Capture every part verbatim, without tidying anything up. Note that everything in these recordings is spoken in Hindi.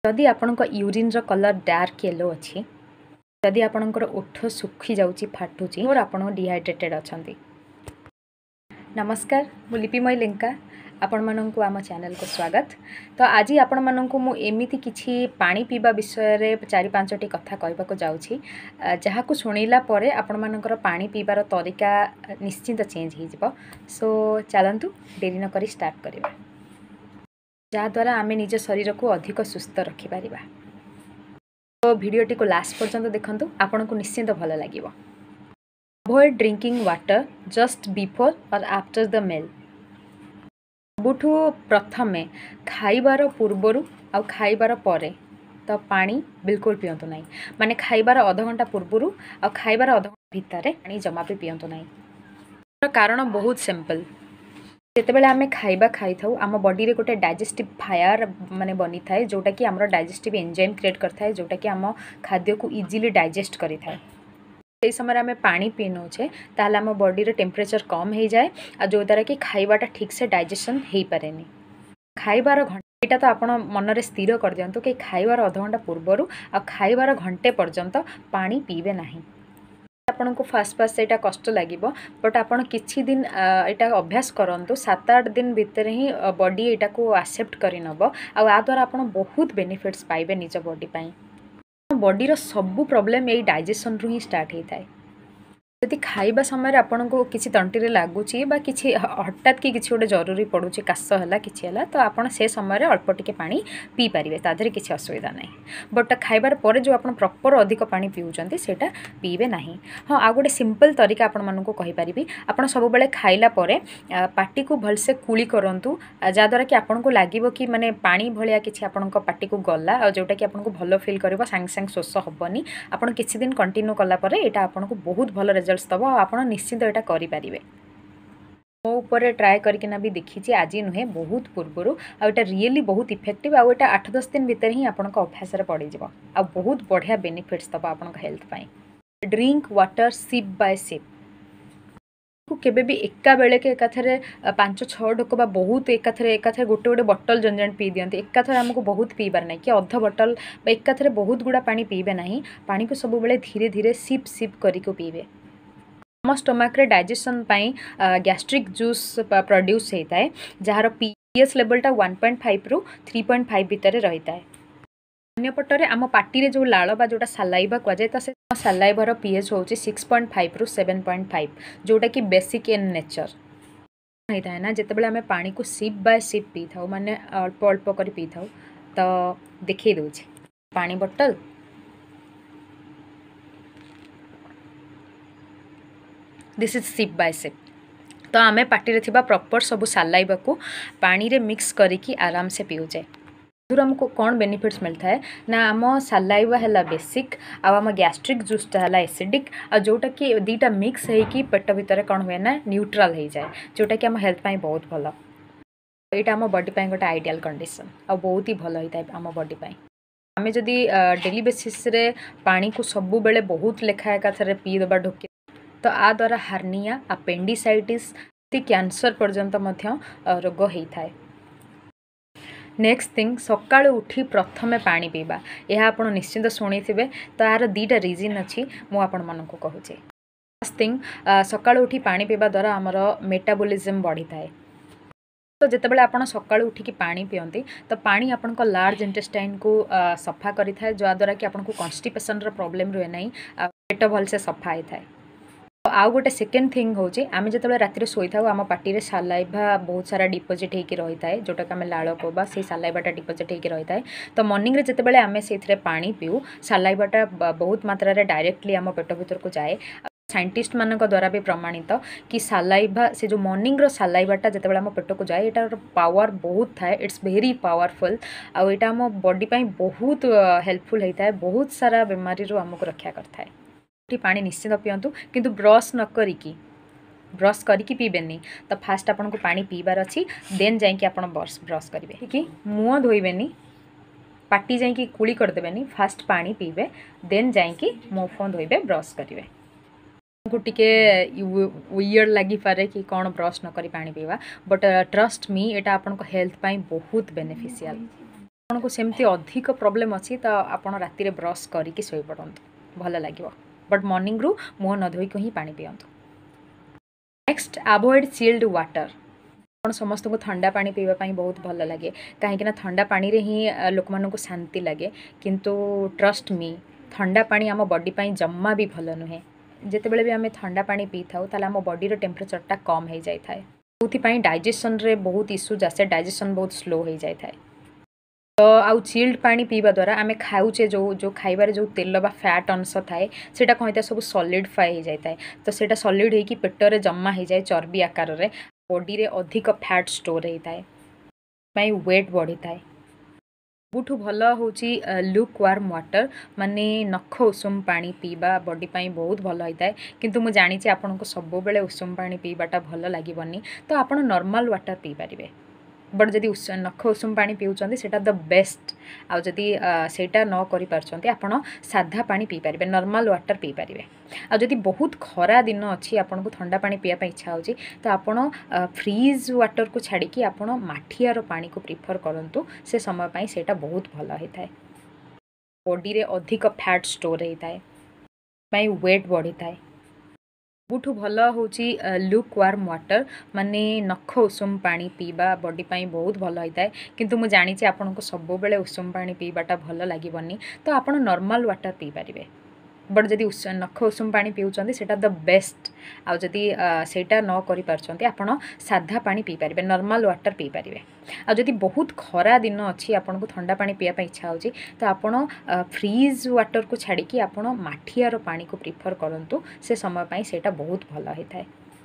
जदि आपणक यूरिन रो कलर डार्क येलो अच्छी, जदि आपणकर ओठ सुखी जाउची फाटुची और आपण डिहाइड्रेटेड अछंती। नमस्कार, मु लिपिमय लेंका आपण माननकु आम चैनल को स्वागत। तो आज आपण माननकु मु एमिति किछि पानी पीबा विषय रे चारि पांचटी कथा कहबाको जाउछि, जहाकु सुनिला परे आपण मानकर पानी पीबार तरीका निश्चित चेंज हो जिवो। सो चलंतु देरी न करी स्टार्ट करिबा, जा द्वारा आमे निज शरीर को अधिक सुस्थ रखि परिबा। तो वीडियोटी को लास्ट पर्यंत देखंतु, आपन को निश्चित भल लागिवो। Avoid drinking water just before और आफ्टर द मील। सबुठु प्रथमे खाइबार पूर्वरु आ खाइबार परे तो पानी बिल्कुल पियंतु नहीं। माने खाइबार आधा घंटा पूर्वरु आ खाइबार आधा घंटा भितर पानी जमा भी पियंतु नहीं। कारण बहुत सिंपल, जितेबाला आम खाइबा खाई था आम बॉडी रे गोटे डाइजेस्टिव फायर माने बनी थाए, जोटा कि आमर डाइजेस्टिव एंजाइम क्रिएट करता है, जोटा कि आम खाद्य को इजीली डाइजेस्ट करि थाए। से समय आम पानी पी नौचे ताहले आम बॉडी रे टेम्परेचर कम हो जाए, आ जो द्वारा कि खाइबाटा ठीक से डाइजेशन हो पारेनी। खाइबार घंटा यहाँ तो आप मनरे स्थिर कर दिंतु कि खाइबार अध घंटा पूर्वर आ खाइबार घंटे पर्यंत पानी पीबे नहीं। आपन को फास्ट फास्ट यहाँ कष्ट लगे, बट आपन किछि दिन यहाँ अभ्यास करंतु, सात आठ दिन भितर ही बॉडी यहाँ को एक्सेप्ट करि नब, आ द्वारा आपन बहुत बेनिफिट्स पाइबे निज बॉडी पाई। बॉडी रो सबु प्रॉब्लम यही डाइजेशन रु ही स्टार्ट होता है। यदि खाइबा समय आपन को किसी तंटी रे लागुची बा किसी हठात कि किसी गोटे जरूरी पड़ुची, काश है किसी है तो आपन से समय अल्प टिके पानी पी पारे, तादरे किसी असुविधा नहीं। बट खाइबार परे जो आपन प्रॉपर अधिक पानी पिउचंती सेटा पीबे नहीं। हाँ, आ गोटे सिंपल तरीका आपण माननको कहि परिबी, आपण सब बेले खाइला परे पाटी को भलसे कुली करंतु, जा द्वारा कि आपन को लागिवो कि माने पानी भलिया किछि आपन को पाटी को गला, आ जोटा कि आपन को भलो फील करबो, सांग सांग शोष हबनी। आपण किछि दिन कंटिन्यू कला परे एटा आपन को बहुत भलो रिजल्ट्स दबो, आपण निश्चित एटा करि परिबे। मो ऊपर ट्राए करकिना भी देखी, आज नुहे बहुत पूर्वर, आटा रियली बहुत इफेक्टिव, आटा आठ दस दिन भितर ही आपन अभ्यास पड़ जाव, आ बहुत बढ़िया बेनिफिट्स दबा आपन हेल्थ पाई। Drink water sip by sip. केबे भी एका बेले के एकाथरे पांच छह ढोक बा बहुत एकाथरे एकाथरे गोटे गोटे बटल जन जन पी दियंती। एकाथरे हमको बहुत पीबार नहीं कि अध बटल बा एकाथरे बहुत गुड़ा पानी पीबे नहीं। पानी को सब बेले धीरे धीरे सिप सिप करिको पीबे। आम स्टोमाक रे डाइजेशन पाई गैस्ट्रिक जूस प्रोड्यूस होता है, जार पीएच लेवलटा वन पॉइंट फाइव रु थ्री पॉइंट फाइव भितर रहता है। अन्यपटरे आम पार्टी रे जो लाल बा जोटा सालाइबा कहुए, तो से सालाइबार पीएच होची सिक्स पॉइंट फाइव रु सेवन पॉइंट फाइव, जोटा कि बेसिक इन नेचर होता है ना। जितेबाला आम पानी को सिप बाय सिप पी था, माने अल्प अल्प कर पी था, तो देखी दूचे पानी बोतल this is sip by sip. तो आमे पार्टी रे थिबा प्रॉपर सब सालाइबा को पानी रे मिक्स करिकी आराम से पीउचे। दूर हमको कौन बेनिफिट्स मिलता है ना, आम सालाइबा है बेसिक, आम गैस्ट्रिक जूसटा है एसिडिक, आ जोटा कि दीटा मिक्स होगी पेट भितर कौन हुए ना न्यूट्रल हो जाए, जोटा कि आम हेल्थ पाई बहुत भल। यहाँ आम बॉडी पाई गोटे आइडियल कंडीशन, आ बहुत ही भल होता है आम बॉडी पाई। आम जदि डेली बेसिस रे पानी को सबु बेले बहुत लेखा एकाथरे पी देबा ढोकी, तो आ द्वारा हार्निया, अपेंडिसाइटिस, कैंसर पर्यंत मध्य रोग होता है। नेक्स्ट थिंग, सकाळु उठी प्रथमे पानी पीबा, यह आप निश्चित शुणी थे। तो यार दीटा रिजन अच्छी, मु आपण मानकु कहूचे। फर्स्ट थिंग, सकाळु उठी पानी पीबा द्वारा आमर मेटाबॉलिज्म बढ़ी थाए। तो जितेबाला आपण सकाळु उठिकी पानी पियंती, तो पानी आपण को लार्ज इंटेस्टाइन को सफा करि थाए, जो द्वारा कि आपण को कॉन्स्टिपेशन रो प्रॉब्लम रुए नहीं, पेट भल से सफा होता है। आउ गोटे सेकेंड थिंग हूँ, आम जो राति शोई था आम पार्टी सालाइबा बहुत सारा डिपोजिट होकर रही है, जोटा कि आम लाड़ कहबा से सालाइबाटा डिपोजिट होकर रही है। तो मॉर्निंग रे जितेबाला आम से पानी पीऊ, सालाइबाटा बहुत मात्रा रे डायरेक्टली आम पेट भीतर को जाए। साइंटिस्ट मान द्वारा भी प्रमाणित कि सालाइबा से जो मॉर्निंग रो सालाइबाटा जितेबाला आम पेट को जाए, यार पावर बहुत थाए, इट्स वेरी पावरफुल। आउ यहाँ आम बॉडी पाई बहुत हेल्पफुल होता है, बहुत सारा बीमारी आमको रक्षा करता है। पानी निश्चित पियंतु, किंतु ब्रश न करिकी ब्रश करिकी पीबेनी। तो फास्ट आपन को पानी पीबार अच्छी, देन जाइकी आपन ब्रश ब्रश करेंगे कि मुँह धोइबेनी, पाटी जाइकी कुली करदेवेनी, फास्ट पानी पीबे, देन जाइकी मुँह फुँ धोइबे, ब्रश करेंगे। को टिके वियर्ड लगी पारे कि कौन ब्रश न करी पानी पीवा, बट ट्रस्ट मी एटा आपन को हेल्थ पाई बहुत बेनिफिशियल। आपको सेमती अधिक प्रॉब्लम अच्छी तो आप राति ब्रश करके शोई पड़तु भल लगे बट मॉर्निंग रु मुँह न धोई ही पानी पियंतु। Next avoid chilled water. समस्त को ठंडा पानी पीवाई बहुत भल लगे कहीं ठंडा पानी रे ही लोक मानक शांति लगे किंतु ट्रस्ट मी ठंडा पानी आम बॉडी पाई जम्मा भी भल नुहे। जितेबाला भी आम ठंडा पानी पी था आम बॉडी टेम्परेचरटा कम हो जाए से डाइजेशन रे बहुत इश्यूज आसे डाइजेशन बहुत स्लो हो जाए तो आउ चिल्ड पानी पीवा द्वारा आम खाऊचे जो जो खाइबार जो तेल बा फैट अंश थाए सेटा कौन होता सब सॉलिडिफाई हो जाए तो सेटा सॉलिड होगी पेटर जमा हो जाए चर्बी आकार रे बॉडी रे अधिक फैट स्टोर होता है वेट बढ़ी थाए। सबुठु भल हूँ लुक वार्म वाटर माने नख उषुम पानी पीवा बॉडी पाई बहुत भल होता है किंतु मुझे जानी आपको सब बेले उषुम पानी पीवाटा भल लगे तो आप नॉर्मल वाटर पी पारे बट जदि नख उषुम पानी पिउछन्ती सेटा द बेस्ट आउ जदि सेटा न करि पारछन्ती आपण साधा पानी पी पारिबे नॉर्मल वाटर पी पारिबे। आ जदि बहुत खरा दिन अछि आपन को ठंडा पानी पिया पई इच्छा होछि तो आपण फ्रीज वाटर को छाड़ी कि आपण माठियार पानी को प्रिफर करंतु से समय पई सेटा बहुत भल होइथाय बॉडी रे अधिक फैट स्टोर होइथाय पई वेट बढ़ी थाए। सबुठु भल हूँ लुक वार्म वाटर माने नख उषुम पानी पीवा बॉडी पाई बहुत भल होता है किंतु मुझे जानी आपको सब बेले उषुम पानी पीवाटा भल लगे तो आप नॉर्मल वाटर पी पारे बट जदि नख उषुम पानी पिउछन्ती सेटा द बेस्ट आउ जदि सेटा न करि पारछन्ती आपण साधा पानी पी पारिबे नॉर्मल वाटर पी पारिबे। आ जदि बहुत खरा दिन अछि आपन को ठंडा पानी पिया पई इच्छा होछि तो आपण फ्रीज वाटर को छाड़ी कि आपण माठियार पानी को प्रिफर करंतु से समय पई सेटा बहुत भल होइथाय।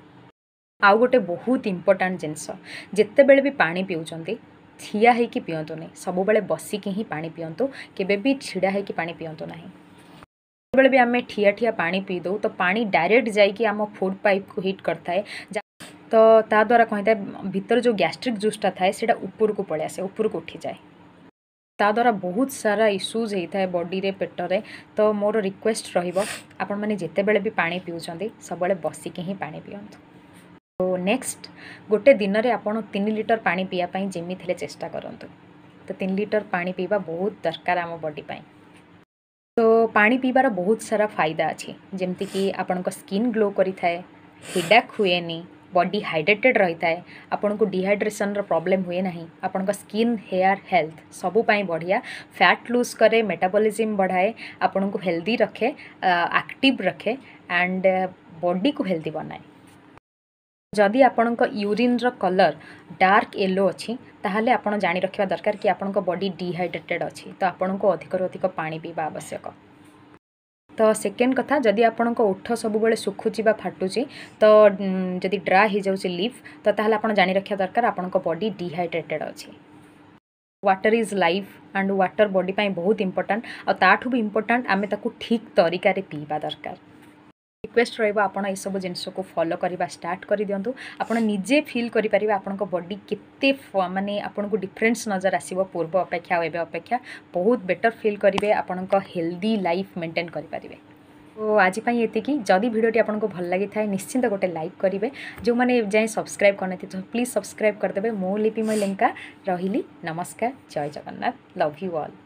आउ गोटे बहुत इंपोर्टेंट जिनस जेते बेले भी पानी पिउछन्ती ठिया हेकि पियंतु नै सब बेले बसिकी ही पानी पियंतु केबे भी छिड़ा हेकि पानी पियंतु नाही। बेले भी आम ठिया ठिया पानी पी दो तो पानी डायरेक्ट जाइए आम फूड पाइप को हिट करता है तो ता द्वारा कहता है भीतर जो गैस्ट्रिक जूसटा थाए सेटा ऊपर को पड़े आसे ऊपर को उठी जाए ता द्वारा बहुत सारा इश्यूज होता है बॉडी रे पेटरे। तो मोर रिक्वेस्ट रहिबो आपण माने जेते बेले भी पानी पिउछन्ती सबले बसिके ही पानी पियंतु। तो नेक्स्ट गोटे दिन रे आपण तीन लिटर पानी पिया पई जेमी थिले चेष्टा करंतु तो तीन लिटर पानी पीवा बहुत दरकार आम बॉडी पाई। तो पानी पीबार बहुत सारा फायदा अच्छी जमती कि आपण स्किन ग्लो करी थाए हेडाक हुए नहीं बॉडी हाइड्रेटेड रही थाए आपण को डिहाइड्रेशन रो प्रॉब्लम हुए नहीं आपण स्किन हेयर हेल्थ सबू पाई बढ़िया फैट लूज करे मेटाबॉलिज्म बढ़ाए आपण को हेल्दी रखे एक्टिव रखे एंड बॉडी को हेल्दी बनाए। जदि आपण यूरिन रो कलर डार्क येलो अच्छी ताहले आपण जानी रखा दरकार कि आपण बॉडी डिहाइड्रेटेड अच्छी तो आपण को अधिक अधिक पानी पीवा आवश्यक। तो सेकेंड कथा जदि आपण ओठ सब बेले सुखुची बा फाटुची तो जदि ड्राई हो जाउची लिफ तो ताहले आपण जानी रखा दरकार आपण बॉडी डिहाइड्रेटेड अच्छी। Water is life and water body पाई बहुत इंपोर्टेंट और ताठू भी इंपोर्टेंट आमे ताकू ठीक तरीका रे पीवा दरकार। रिक्वेस्ट रहिबो आपण ए सब जिनस को फॉलो करबा स्टार्ट कर दियंतु आपण निजे फील करि परिबा आपण को बॉडी केते माने आपण को डिफरेंस नजर आसीबो पूर्व अपेक्षा एबे अपेक्षा बहुत बेटर फील करिवे आपण को हेल्दी लाइफ मेंटेन करि परिबे। तो आज पई एति कि जदी वीडियोटी आपण को भल लागि थाए निश्चिंत गोटे लाइक करिवे जो माने जाय सब्सक्राइब करने तो प्लीज सब्सक्राइब कर देबे। मो लिपि मय लेंका रहिली नमस्कार जय जगन्नाथ लव यू ऑल।